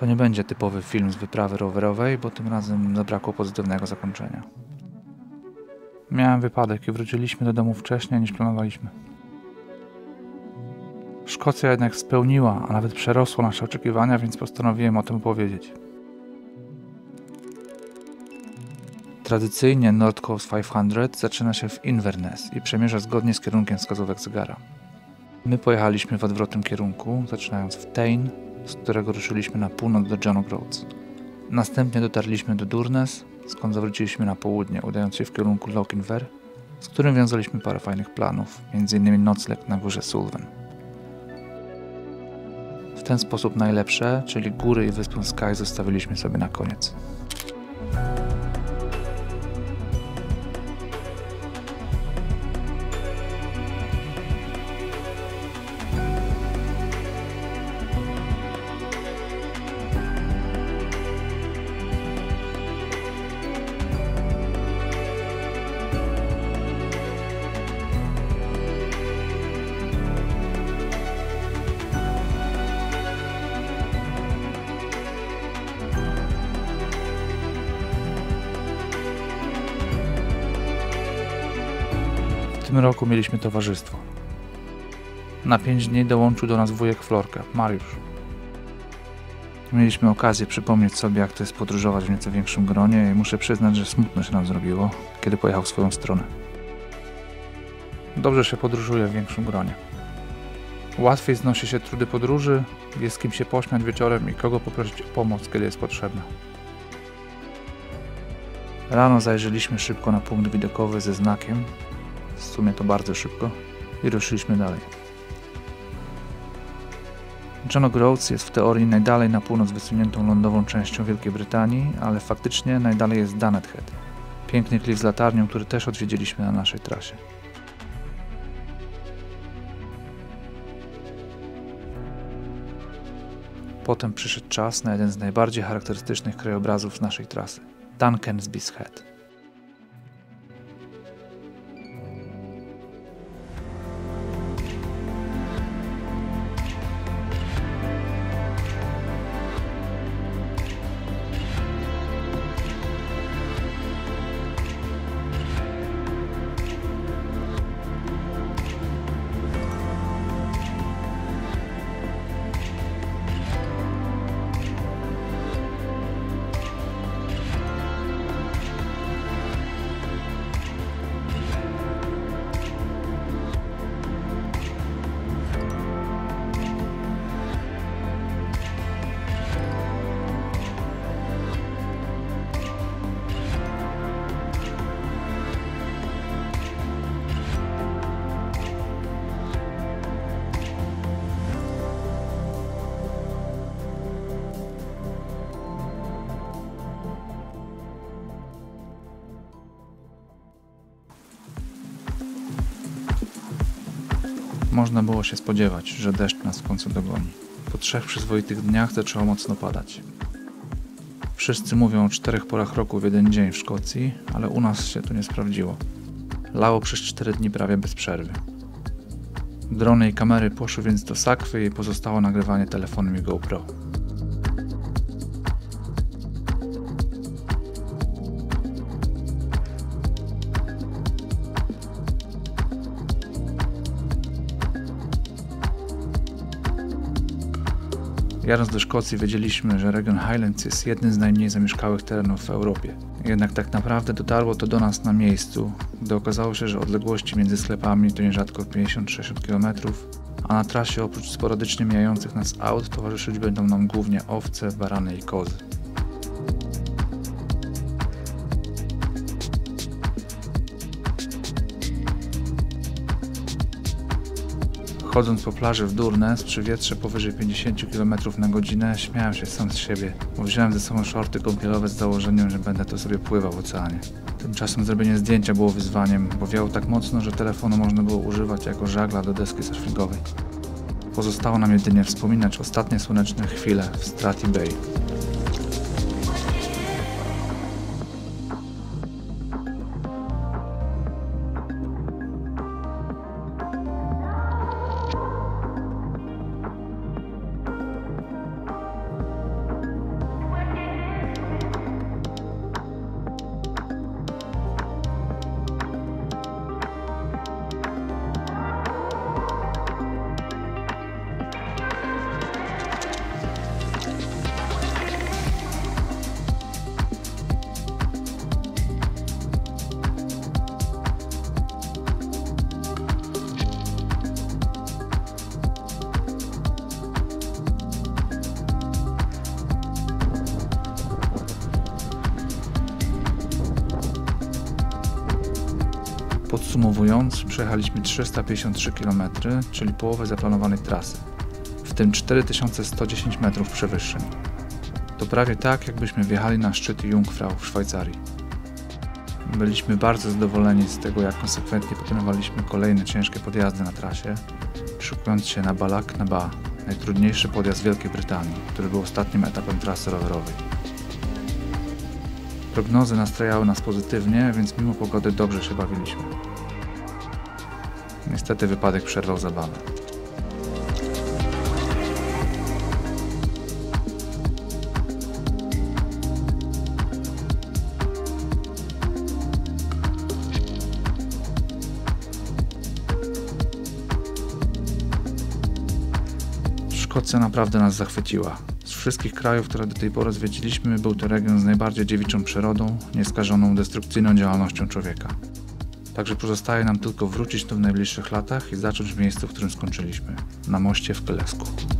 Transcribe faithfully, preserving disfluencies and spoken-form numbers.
To nie będzie typowy film z wyprawy rowerowej, bo tym razem zabrakło pozytywnego zakończenia. Miałem wypadek i wróciliśmy do domu wcześniej niż planowaliśmy. Szkocja jednak spełniła, a nawet przerosła nasze oczekiwania, więc postanowiłem o tym opowiedzieć. Tradycyjnie North Coast pięćset zaczyna się w Inverness i przemierza zgodnie z kierunkiem wskazówek zegara. My pojechaliśmy w odwrotnym kierunku, zaczynając w Tain, z którego ruszyliśmy na północ do John O'Groats. Następnie dotarliśmy do Durness, skąd zawróciliśmy na południe, udając się w kierunku Lochinver, z którym wiązaliśmy parę fajnych planów, między innymi nocleg na górze Sullivan. W ten sposób najlepsze, czyli góry i wyspę Skye, zostawiliśmy sobie na koniec. W tym roku mieliśmy towarzystwo. Na pięć dni dołączył do nas wujek Florka, Mariusz. Mieliśmy okazję przypomnieć sobie, jak to jest podróżować w nieco większym gronie i muszę przyznać, że smutno się nam zrobiło, kiedy pojechał w swoją stronę. Dobrze się podróżuje w większym gronie. Łatwiej znosi się trudy podróży, jest z kim się pośmiać wieczorem i kogo poprosić o pomoc, kiedy jest potrzebna. Rano zajrzeliśmy szybko na punkt widokowy ze znakiem, w sumie to bardzo szybko, i ruszyliśmy dalej. John O'Groats jest w teorii najdalej na północ wysuniętą lądową częścią Wielkiej Brytanii, ale faktycznie najdalej jest Dunnet Head, piękny klif z latarnią, który też odwiedziliśmy na naszej trasie. Potem przyszedł czas na jeden z najbardziej charakterystycznych krajobrazów z naszej trasy – Duncansby's Head. Można było się spodziewać, że deszcz nas w końcu dogoni. Po trzech przyzwoitych dniach zaczęło mocno padać. Wszyscy mówią o czterech porach roku w jeden dzień w Szkocji, ale u nas się to nie sprawdziło. Lało przez cztery dni prawie bez przerwy. Drony i kamery poszły więc do sakwy i pozostało nagrywanie telefonem i GoPro. Jadąc do Szkocji wiedzieliśmy, że region Highlands jest jednym z najmniej zamieszkałych terenów w Europie. Jednak tak naprawdę dotarło to do nas na miejscu, gdy okazało się, że odległości między sklepami to nierzadko pięćdziesiąt sześćdziesiąt kilometrów, a na trasie oprócz sporadycznie mijających nas aut towarzyszyć będą nam głównie owce, barany i kozy. Chodząc po plaży w Durness przy wietrze powyżej pięćdziesiąt kilometrów na godzinę śmiałem się sam z siebie, bo wziąłem ze sobą shorty kąpielowe z założeniem, że będę to sobie pływał w oceanie. Tymczasem zrobienie zdjęcia było wyzwaniem, bo wiało tak mocno, że telefonu można było używać jako żagla do deski surfingowej. Pozostało nam jedynie wspominać ostatnie słoneczne chwile w Strathy Bay. Podsumowując, przejechaliśmy trzysta pięćdziesiąt trzy kilometry, czyli połowę zaplanowanej trasy, w tym cztery tysiące sto dziesięć metrów przewyższeń. To prawie tak, jakbyśmy wjechali na szczyt Jungfrau w Szwajcarii. Byliśmy bardzo zadowoleni z tego, jak konsekwentnie pokonywaliśmy kolejne ciężkie podjazdy na trasie, szykując się na Balak na Ba, najtrudniejszy podjazd Wielkiej Brytanii, który był ostatnim etapem trasy rowerowej. Prognozy nastrajały nas pozytywnie, więc mimo pogody dobrze się bawiliśmy. Niestety wypadek przerwał zabawę. Szkocja naprawdę nas zachwyciła. Z wszystkich krajów, które do tej pory zwiedziliśmy, był to region z najbardziej dziewiczą przyrodą, nieskażoną destrukcyjną działalnością człowieka. Także pozostaje nam tylko wrócić tu w najbliższych latach i zacząć w miejscu, w którym skończyliśmy, na moście w Pylesku.